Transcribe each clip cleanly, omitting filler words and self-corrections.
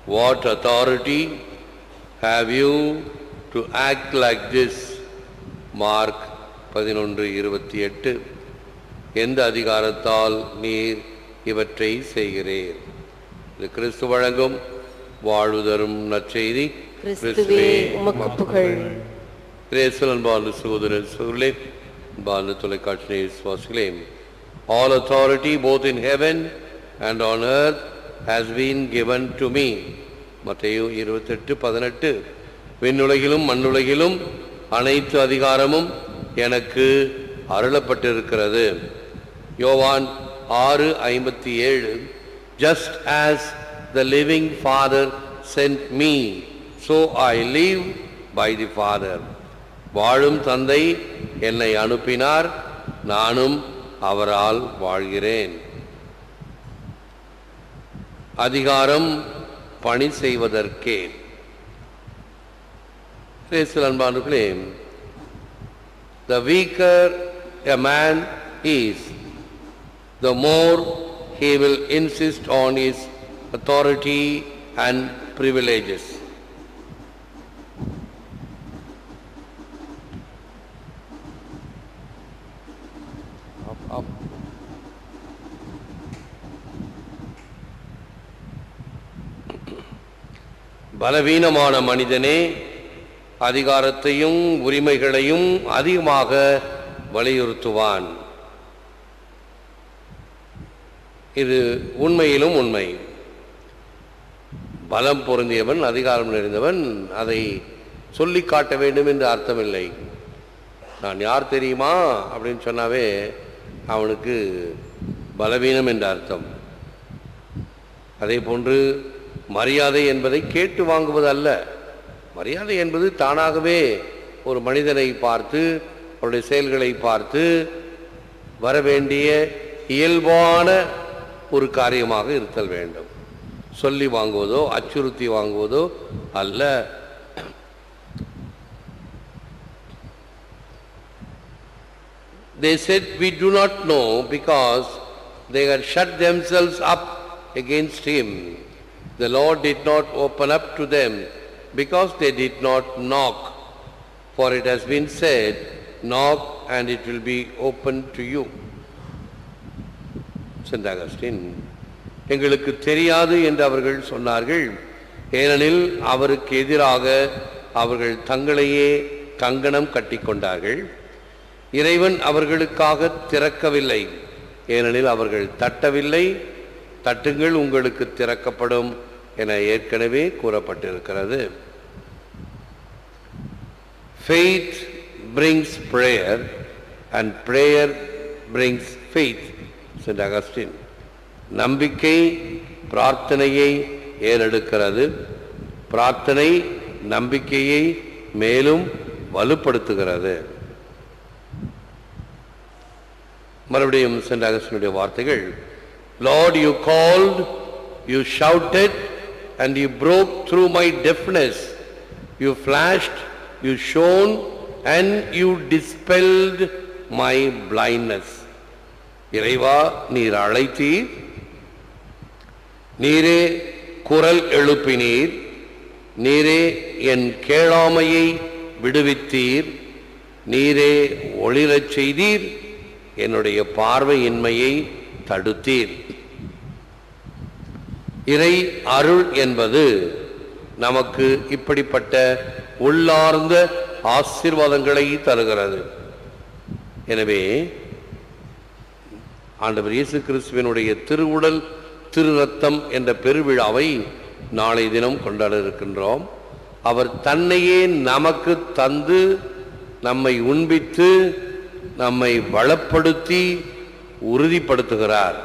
What authority have you to act like this? Mark 11:28. எந்த அதிகாரத்தால் நீர் இவற்றை செய்கிறீர்? இது கிறிஸ்து வழங்கும் வாழ்வு தரும் நற்செய்தி. கிறிஸ்துவே உமக்கு புகழ். கிறிஸ்துவின் அன்பார்ந்த சகோதர சகோதரிகளே, அன்பார்ந்த தொலைக்காட்சி விசுவாசிகளே, all authority both in heaven and on earth has been given to me. மத்தேயு 28:18. விண்ணுலகிலும் மண்ணுலகிலும் அனைத்து அதிகாரமும் எனக்கு அருளப்பட்டிருக்கிறது. யோவான் 6:57. Just as the living Father sent me, so I live by the Father. வாழும் தந்தை என்னை அனுப்பினார், நானும் அவரால் வாழ்கிறேன். அதிகாரம் பணி செய்வதற்கே. அன்பானவர்களே, the weaker a man is, the more he will insist on his authority and privileges. பலவீனமான மனிதனே அதிகாரத்தையும் உரிமைகளையும் அதிகமாக வலியுறுத்துவான். இது உண்மையிலும் உண்மை. பலம் பொருந்தியவன், அதிகாரம் நிறைந்தவன் அதை சொல்லி காட்ட வேண்டும் என்று அர்த்தமில்லை. நான் யார் தெரியுமா அப்படின்னு சொன்னாவே அவனுக்கு பலவீனம் என்ற அர்த்தம். அதே போன்று மரியாதை என்பதை கேட்டு வாங்குவது அல்ல. மரியாதை என்பது தானாகவே ஒரு மனிதனை பார்த்து அவருடைய செயல்களை பார்த்து வரவேண்டிய இயல்பான ஒரு காரியமாக இருத்தல் வேண்டும். சொல்லி வாங்குவதோ அச்சுறுத்தி வாங்குவதோ அல்ல. They said, we do not know, because they had shut themselves up against him. The Lord did not open up to them, because they did not knock. For it has been said, knock and it will be opened to you. Saint Augustine. எங்களுக்கு தெரியாது என்று அவர்கள் சொன்னார்கள். ஏனெனில் அவருக்கு எதிராக அவர்கள் தங்களையே கங்கணம் கட்டிக்கொண்டார்கள். இறைவன் அவர்களுக்காக திறக்கவில்லை, ஏனெனில் அவர்கள் தட்டவில்லை. தட்டுங்கள், உங்களுக்கு திறக்கப்படும் என ஏற்கனவே கூறப்பட்டிருக்கிறது. Faith brings prayer and prayer brings faith. Saint Augustine. நம்பிக்கை பிரார்த்தனையை ஏறெடுக்கிறது, பிரார்த்தனை நம்பிக்கையை மேலும் வலுப்படுத்துகிறது. மறுபடியும் சென்ட் அகஸ்டினுடைய வார்த்தைகள். Lord, you called, you shouted, and you broke through my deafness. You flashed, you shone, and you dispelled my blindness. இறைவா, நீர் அழைத்தீர், நீரே குரல் எழுப்பினீர், நீரே என் கேளாமையை விடுவித்தீர், நீரே ஒளிரச் செய்தீர், என்னுடைய பார்வையின்மையை தடுத்தீர். இறை அருள் என்பது நமக்கு இப்படிப்பட்ட உள்ளார்ந்த ஆசீர்வாதங்களை தருகிறது. எனவே ஆண்டவர் இயேசு கிறிஸ்துவினுடைய திருவுடல் திரு ரத்தம் என்ற பெருவிழாவை நாளை தினம் கொண்டாட இருக்கின்றோம். அவர் தன்னையே நமக்கு தந்து நம்மை உண்பித்து நம்மை வளப்படுத்தி உறுதிப்படுத்துகிறார்.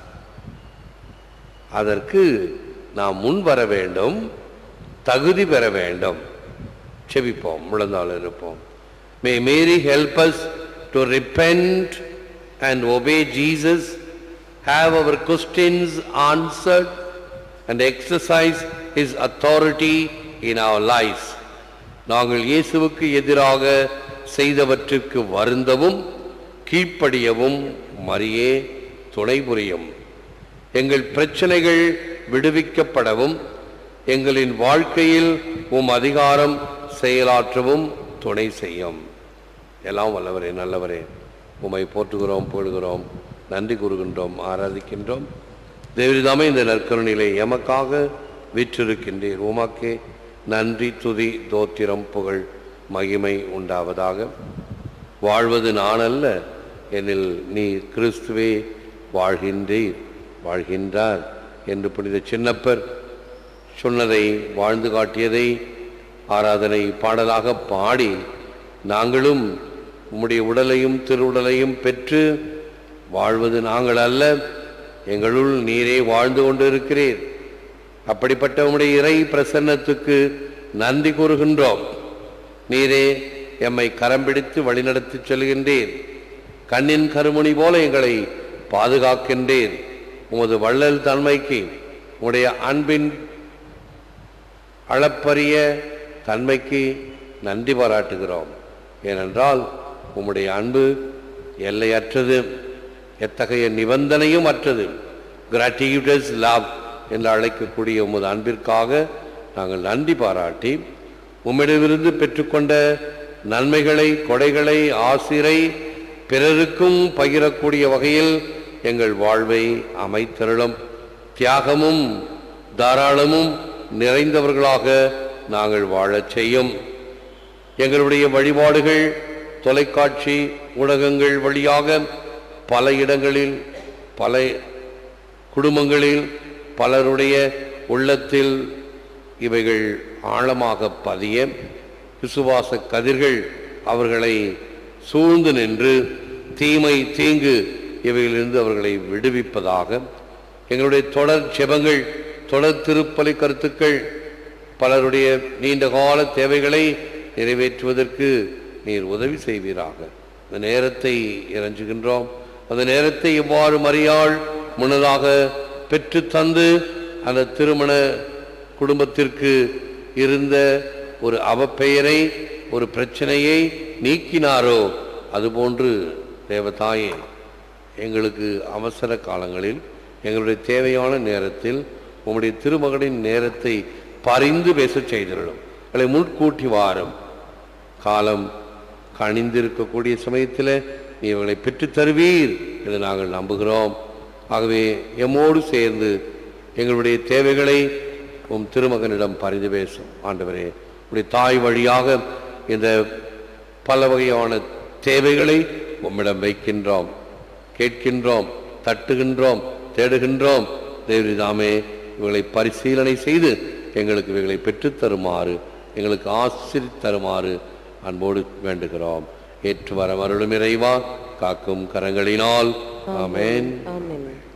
அதற்கு நாம் முன் வர வேண்டும், தகுதி பெற வேண்டும். செபிப்போம், முழந்தாள் இருப்போம். May Mary help us to repent and obey Jesus, have our questions answered, and exercise his authority in our lives. நாங்கள் இயேசுவுக்கு எதிராக செய்தவற்றுக்கு வருந்தவும் கீழ்ப்படியவும் மரியே துணை புரியும். எங்கள் பிரச்சனைகள் விடுவிக்கப்படவும் எங்களின் வாழ்க்கையில் உம் அதிகாரம் செயலாற்றவும் துணை செய்யும். எல்லாம் வல்லவரே, நல்லவரே, உம்மை போற்றுகிறோம், புகழ்கிறோம், நன்றி கூறுகின்றோம், ஆராதிக்கின்றோம். தேவரிதாமே இந்த நற்கருணையிலே எமக்காக விற்றிருக்கின்றீர். உமக்கே நன்றி, துதி, தோத்திரம், புகழ், மகிமை உண்டாவதாக. வாழ்வது நான் அல்ல, எனில் நீ கிறிஸ்துவே வாழ்கின்றீர், வாழ்கின்றார் என்று புனித சின்னப்பர் சொன்னதை, வாழ்ந்து காட்டியதை ஆராதனை பாடலாக பாடி நாங்களும் உம்முடைய உடலையும் திருவுடலையும் பெற்று வாழ்வது நாங்கள் அல்ல, எங்களுள் நீரே வாழ்ந்து கொண்டு இருக்கிறீர். அப்படிப்பட்ட உம்முடைய இறை பிரசன்னத்துக்கு நன்றி கூறுகின்றோம். நீரே எம்மை கரம் பிடித்து வழிநடத்தி செல்கின்றீர். கண்ணின் கருமணி போல எங்களை பாதுகாக்கின்றீர். உமது வள்ளல் தன்மைக்கு, உம்முடைய அன்பின் அளப்பரிய தன்மைக்கு நன்றி பாராட்டுகிறோம். ஏனென்றால் உம்முடைய அன்பு எல்லையற்றது, எத்தகைய நிபந்தனையும் அற்றது. கிராட்டியூட்டஸ் லவ் என்று அழைக்கக்கூடிய உமது அன்பிற்காக நாங்கள் நன்றி பாராட்டி, உம்மிடமிருந்து பெற்றுக்கொண்ட நன்மைகளை, கொடைகளை, ஆசிரை பிறருக்கும் பகிரக்கூடிய வகையில் எங்கள் வாழ்வை அமைத்தருளும். தியாகமும் தாராளமும் நிறைந்தவர்களாக நாங்கள் வாழச் செய்யும். எங்களுடைய வழிபாடுகள் தொலைக்காட்சி ஊடகங்கள் வழியாக பல இடங்களில், பல குடும்பங்களில், பலருடைய உள்ளத்தில் இவைகள் ஆழமாக பதிய விசுவாச கதிர்கள் அவர்களை சூழ்ந்து நின்று தீமை, தீங்கு இவைகளிலிருந்து அவர்களை விடுவிப்பதாக எங்களுடைய தொடர் ஜெபங்கள், தொடர் திருப்பலி கருத்துக்கள் பலருடைய நீண்டகால தேவைகளை நிறைவேற்றுவதற்கு நீர் உதவி செய்வீராக. அந்த நேரத்தை இறைஞ்சுகின்றோம். அந்த நேரத்தை எவ்வாறு மரியாள் முன்னதாக பெற்று தந்து அந்த திருமண குடும்பத்திற்கு இருந்த ஒரு அவப்பெயரை, ஒரு பிரச்சனையை நீக்கினாரோ, அதுபோன்று தேவதாயே எங்களுக்கு அவசர காலங்களில், எங்களுடைய தேவையான நேரத்தில் உம்முடைய திருமகனின் நேரத்தை பரிந்து பேச செய்திருளும். எங்களை முன்கூட்டி வாரும். காலம் கணிந்திருக்கக்கூடிய சமயத்தில் நீ இவர்களை பெற்றுத் தருவீர் என்று நாங்கள் நம்புகிறோம். ஆகவே எம்மோடு சேர்ந்து எங்களுடைய தேவைகளை உம் திருமகனிடம் பரிந்து பேசும். ஆண்டவரே, உடைய தாய் வழியாக இந்த பல வகையான தேவைகளை உம்மிடம் வைக்கின்றோம், கேட்கின்றோம், தட்டுகின்றோம், தேடுகின்றோம். தேவரிதாமே இவர்களை பரிசீலனை செய்து எங்களுக்கு இவைகளை பெற்றுத்தருமாறு, எங்களுக்கு ஆசிரித் தருமாறு அன்போடு வேண்டுகிறோம். ஏற்று வர அருளும் இறைவா, காக்கும் கரங்களினால். ஆமென். ஆமென்.